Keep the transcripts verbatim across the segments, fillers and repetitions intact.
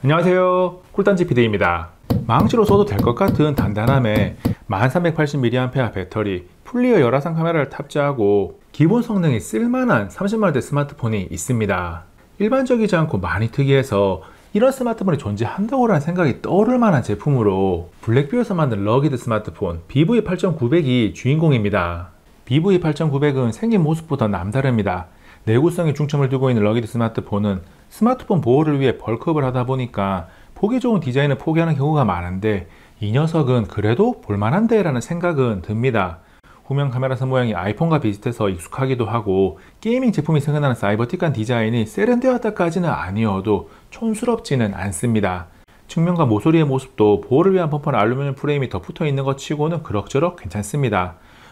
안녕하세요, 꿀단지 피디입니다. 망치로 써도 될 것 같은 단단함에 만 삼백팔십 밀리암페어 배터리, 풀리어 열화상 카메라를 탑재하고 기본 성능이 쓸만한 삼십만 원대 스마트폰이 있습니다. 일반적이지 않고 많이 특이해서 이런 스마트폰이 존재한다고라는 생각이 떠오를 만한 제품으로 블랙뷰에서 만든 러기드 스마트폰 비브이 팔천구백이 주인공입니다. 비브이 팔천구백은 생긴 모습보다 남다릅니다. 내구성에 중점을 두고 있는 러기드 스마트폰은 스마트폰 보호를 위해 벌크업을 하다 보니까 보기 좋은 디자인을 포기하는 경우가 많은데 이 녀석은 그래도 볼만한데 라는 생각은 듭니다. 후면 카메라선 모양이 아이폰과 비슷해서 익숙하기도 하고 게이밍 제품이 생각나는 사이버틱한 디자인이 세련되었다까지는 아니어도 촌스럽지는 않습니다. 측면과 모서리의 모습도 보호를 위한 범퍼나 알루미늄 프레임이 더 붙어 있는 것 치고는 그럭저럭 괜찮습니다.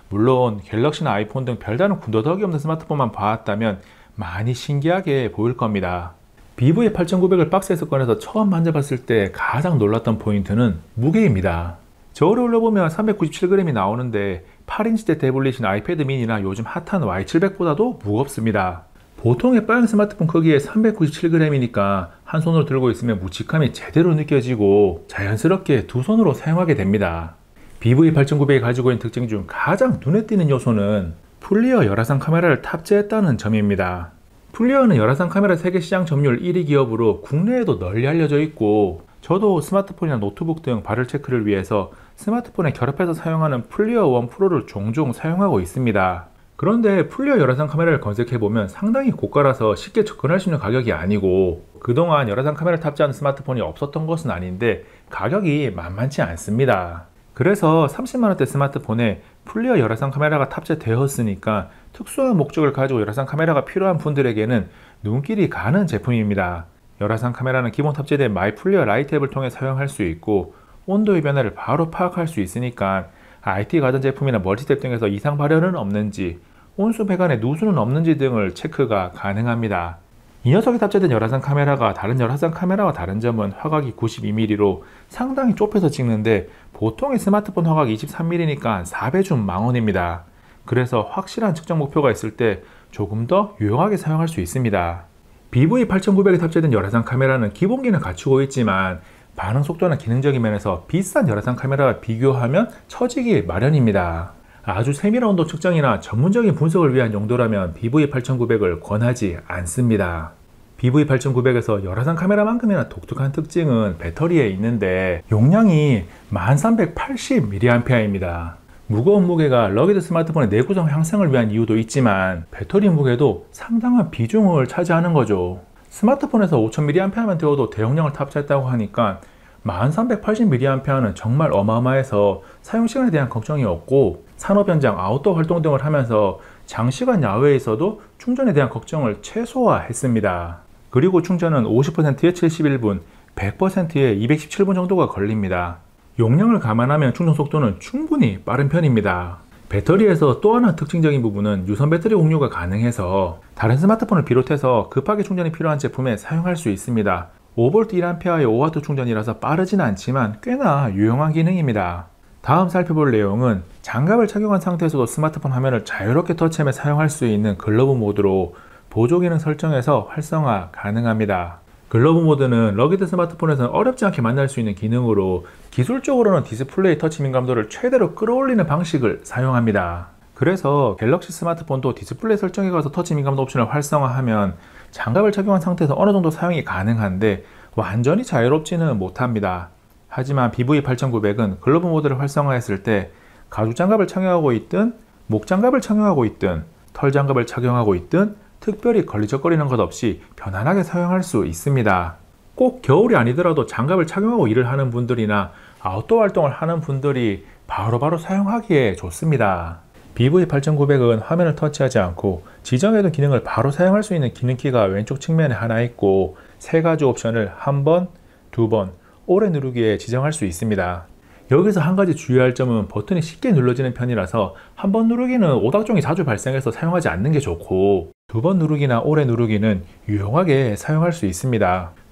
물론 갤럭시나 아이폰 등 별다른 군더더기 없는 스마트폰만 봐왔다면 많이 신기하게 보일 겁니다. 비브이 팔천구백을 박스에서 꺼내서 처음 만져봤을 때 가장 놀랐던 포인트는 무게입니다. 저울을 올려보면 삼백구십칠 그램이 나오는데 팔 인치대 태블릿이나 아이패드 미니나 요즘 핫한 와이 칠백보다도 무겁습니다. 보통의 빠른 스마트폰 크기에 삼백구십칠 그램이니까 한 손으로 들고 있으면 묵직함이 제대로 느껴지고 자연스럽게 두 손으로 사용하게 됩니다. 비브이 팔천구백이 가지고 있는 특징 중 가장 눈에 띄는 요소는 풀리어 열화상 카메라를 탑재했다는 점입니다. 풀리어는 열화상 카메라 세계 시장 점유율 일 위 기업으로 국내에도 널리 알려져 있고 저도 스마트폰이나 노트북 등 발열 체크를 위해서 스마트폰에 결합해서 사용하는 풀리어 원 프로를 종종 사용하고 있습니다. 그런데 풀리어 열화상 카메라를 검색해보면 상당히 고가라서 쉽게 접근할 수 있는 가격이 아니고 그동안 열화상 카메라를 탑재하는 스마트폰이 없었던 것은 아닌데 가격이 만만치 않습니다. 그래서 삼십만 원대 스마트폰에 풀리어 열화상 카메라가 탑재되었으니까 특수한 목적을 가지고 열화상 카메라가 필요한 분들에게는 눈길이 가는 제품입니다. 열화상 카메라는 기본 탑재된 마이 풀리어 라이트 앱을 통해 사용할 수 있고 온도의 변화를 바로 파악할 수 있으니까 아이티 가전제품이나 멀티탭 등에서 이상 발열은 없는지, 온수 배관에 누수는 없는지 등을 체크가 가능합니다. 이 녀석에 탑재된 열화상 카메라가 다른 열화상 카메라와 다른 점은 화각이 구십이 밀리미터로 상당히 좁혀서 찍는데 보통의 스마트폰 화각이 이십삼 밀리미터니까 사 배 준 망원입니다. 그래서 확실한 측정 목표가 있을 때 조금 더 유용하게 사용할 수 있습니다. 비브이 팔천구백에 탑재된 열화상 카메라는 기본기는 갖추고 있지만 반응 속도나 기능적인 면에서 비싼 열화상 카메라와 비교하면 처지기 마련입니다. 아주 세밀한 온도 측정이나 전문적인 분석을 위한 용도라면 비브이 팔천구백을 권하지 않습니다. 비브이 팔천구백에서 열화상 카메라만큼이나 독특한 특징은 배터리에 있는데 용량이 만 삼백팔십 밀리암페어입니다. 무거운 무게가 러기드 스마트폰의 내구성 향상을 위한 이유도 있지만 배터리 무게도 상당한 비중을 차지하는 거죠. 스마트폰에서 오천 밀리암페어만 태워도 대용량을 탑재했다고 하니까 만 삼백팔십 밀리암페어는 정말 어마어마해서 사용시간에 대한 걱정이 없고 산업 현장, 아웃도어 활동 등을 하면서 장시간 야외에 있어도 충전에 대한 걱정을 최소화했습니다. 그리고 충전은 오십 퍼센트에 칠십일 분, 백 퍼센트에 이백십칠 분 정도가 걸립니다. 용량을 감안하면 충전 속도는 충분히 빠른 편입니다. 배터리에서 또 하나 특징적인 부분은 유선 배터리 공유가 가능해서 다른 스마트폰을 비롯해서 급하게 충전이 필요한 제품에 사용할 수 있습니다. 오 볼트 일 암페어의 오 와트 충전이라서 빠르진 않지만 꽤나 유용한 기능입니다. 다음 살펴볼 내용은 장갑을 착용한 상태에서도 스마트폰 화면을 자유롭게 터치하며 사용할 수 있는 글러브 모드로 보조 기능 설정해서 활성화 가능합니다. 글러브 모드는 러기드 스마트폰에서는 어렵지 않게 만날 수 있는 기능으로 기술적으로는 디스플레이 터치 민감도를 최대로 끌어올리는 방식을 사용합니다. 그래서 갤럭시 스마트폰도 디스플레이 설정에 가서 터치 민감도 옵션을 활성화하면 장갑을 착용한 상태에서 어느 정도 사용이 가능한데 완전히 자유롭지는 못합니다. 하지만 비브이 팔천구백은 글러브 모드를 활성화했을 때 가죽 장갑을 착용하고 있든 목 장갑을 착용하고 있든 털 장갑을 착용하고 있든 특별히 걸리적거리는 것 없이 편안하게 사용할 수 있습니다. 꼭 겨울이 아니더라도 장갑을 착용하고 일을 하는 분들이나 아웃도어 활동을 하는 분들이 바로바로 사용하기에 좋습니다. 비브이 팔천구백은 화면을 터치하지 않고 지정해둔 기능을 바로 사용할 수 있는 기능키가 왼쪽 측면에 하나 있고 세 가지 옵션을 한 번, 두 번, 오래 누르기에 지정할 수 있습니다. 여기서 한 가지 주의할 점은 버튼이 쉽게 눌러지는 편이라서 한 번 누르기는 오닥종이 자주 발생해서 사용하지 않는 게 좋고 두 번 누르기나 오래 누르기는 유용하게 사용할 수 있습니다.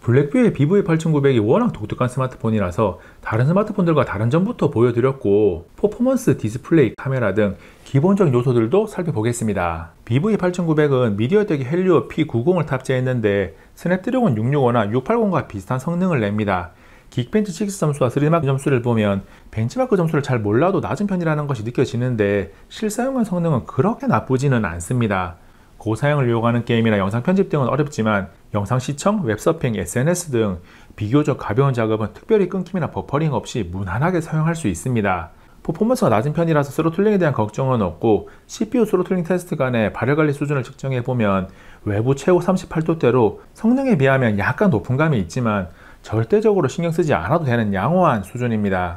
블랙뷰의 비브이 팔천구백이 워낙 독특한 스마트폰이라서 다른 스마트폰들과 다른 점부터 보여드렸고, 퍼포먼스, 디스플레이, 카메라 등 기본적인 요소들도 살펴보겠습니다. 비브이 팔천구백은 미디어텍의 헬리오 피 구십을 탑재했는데 스냅드래곤 육백육십오나 육백팔십과 비슷한 성능을 냅니다. 긱벤치 육 점수와 쓰리마크 점수를 보면 벤치마크 점수를 잘 몰라도 낮은 편이라는 것이 느껴지는데 실사용한 성능은 그렇게 나쁘지는 않습니다. 고사양을 요구하는 게임이나 영상 편집 등은 어렵지만 영상 시청, 웹서핑, 에스엔에스 등 비교적 가벼운 작업은 특별히 끊김이나 버퍼링 없이 무난하게 사용할 수 있습니다. 퍼포먼스가 낮은 편이라서 스로틀링에 대한 걱정은 없고, 씨피유 스로틀링 테스트 간의 발열관리 수준을 측정해보면 외부 최고 삼십팔 도대로 성능에 비하면 약간 높은 감이 있지만 절대적으로 신경 쓰지 않아도 되는 양호한 수준입니다.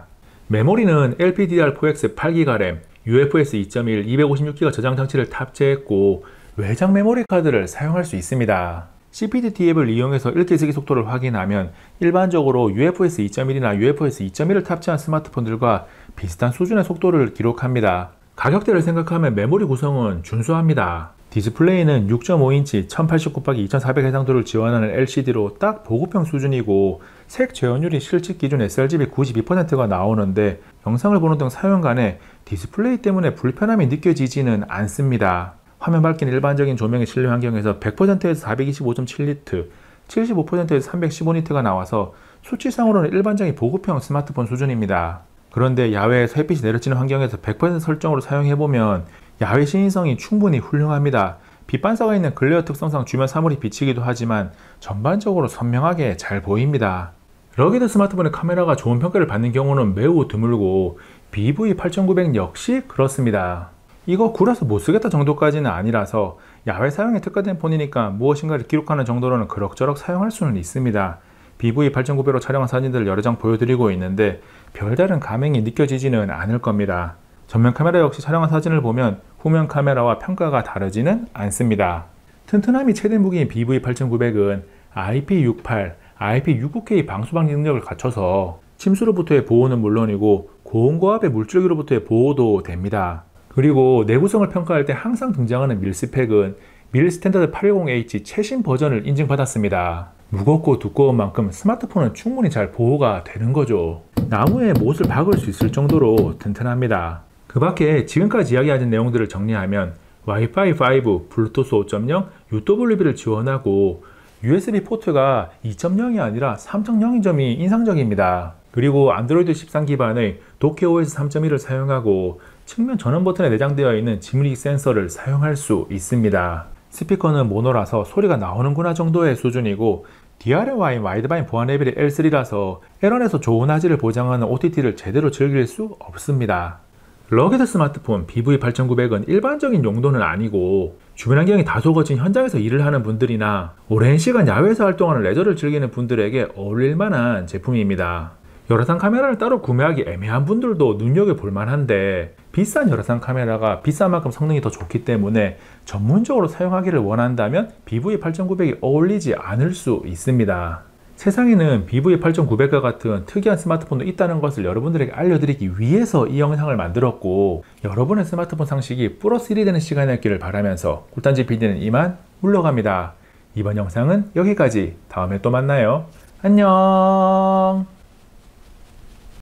메모리는 엘피디디알 포 엑스 팔 기가 램, 유에프에스 이 점 일, 이백오십육 기가 저장 장치를 탑재했고 외장 메모리 카드를 사용할 수 있습니다. 씨피디 앱을 이용해서 읽기 쓰기 속도를 확인하면 일반적으로 유에프에스 이 점 일이나 유에프에스 이 점 일을 탑재한 스마트폰들과 비슷한 수준의 속도를 기록합니다. 가격대를 생각하면 메모리 구성은 준수합니다. 디스플레이는 육 점 오 인치 천팔십 곱하기 이천사백 해상도를 지원하는 엘시디로 딱 보급형 수준이고, 색 재현율이 실측 기준 에스알지비 구십이 퍼센트가 나오는데 영상을 보는 등 사용간에 디스플레이 때문에 불편함이 느껴지지는 않습니다. 화면 밝기는 일반적인 조명의 실내 환경에서 백 퍼센트에서 사백이십오 점 칠 니트, 칠십오 퍼센트에서 삼백십오 니트가 나와서 수치상으로는 일반적인 보급형 스마트폰 수준입니다. 그런데 야외에서 햇빛이 내려지는 환경에서 백 퍼센트 설정으로 사용해보면 야외 시인성이 충분히 훌륭합니다. 빛 반사가 있는 글레어 특성상 주변 사물이 비치기도 하지만 전반적으로 선명하게 잘 보입니다. 러기드 스마트폰의 카메라가 좋은 평가를 받는 경우는 매우 드물고 비브이 팔천구백 역시 그렇습니다. 이거 구려서 못쓰겠다 정도까지는 아니라서 야외 사용에 특화된 폰이니까 무엇인가를 기록하는 정도로는 그럭저럭 사용할 수는 있습니다. 비브이 팔천구백으로 촬영한 사진들을 여러 장 보여드리고 있는데 별다른 감흥이 느껴지지는 않을 겁니다. 전면 카메라 역시 촬영한 사진을 보면 후면 카메라와 평가가 다르지는 않습니다. 튼튼함이 최대 무기인 비브이 팔천구백은 아이피 육십팔, 아이피 육십구 케이 방수방지 능력을 갖춰서 침수로부터의 보호는 물론이고 고온고압의 물줄기로부터의 보호도 됩니다. 그리고 내구성을 평가할 때 항상 등장하는 밀스펙은 밀 스탠더드 팔백십 에이치 최신 버전을 인증받았습니다. 무겁고 두꺼운 만큼 스마트폰은 충분히 잘 보호가 되는 거죠. 나무에 못을 박을 수 있을 정도로 튼튼합니다. 그 밖에 지금까지 이야기하신 내용들을 정리하면 와이파이 오, 블루투스 오 점 영, 유더블유비를 지원하고 유에스비 포트가 이 점 영이 아니라 삼 점 영인 점이 인상적입니다. 그리고 안드로이드 십삼 기반의 도케오에스 삼 점 일을 사용하고 측면 전원 버튼에 내장되어 있는 지문인식 센서를 사용할 수 있습니다. 스피커는 모노라서 소리가 나오는구나 정도의 수준이고 디알엠와이 와이드바인 보안 레벨이 엘 쓰리라서 엘원에서 좋은 화질을 보장하는 오티티를 제대로 즐길 수 없습니다. 러기드 스마트폰 비브이 팔천구백은 일반적인 용도는 아니고 주변 환경이 다소 거친 현장에서 일을 하는 분들이나 오랜 시간 야외에서 활동하는 레저를 즐기는 분들에게 어울릴 만한 제품입니다. 열화상 카메라를 따로 구매하기 애매한 분들도 눈여겨볼 만한데 비싼 열화상 카메라가 비싼 만큼 성능이 더 좋기 때문에 전문적으로 사용하기를 원한다면 비브이 팔천구백이 어울리지 않을 수 있습니다. 세상에는 비브이 팔천구백과 같은 특이한 스마트폰도 있다는 것을 여러분들에게 알려드리기 위해서 이 영상을 만들었고, 여러분의 스마트폰 상식이 플러스 일이 되는 시간이었기를 바라면서 꿀단지 피디는 이만 물러갑니다. 이번 영상은 여기까지. 다음에 또 만나요. 안녕.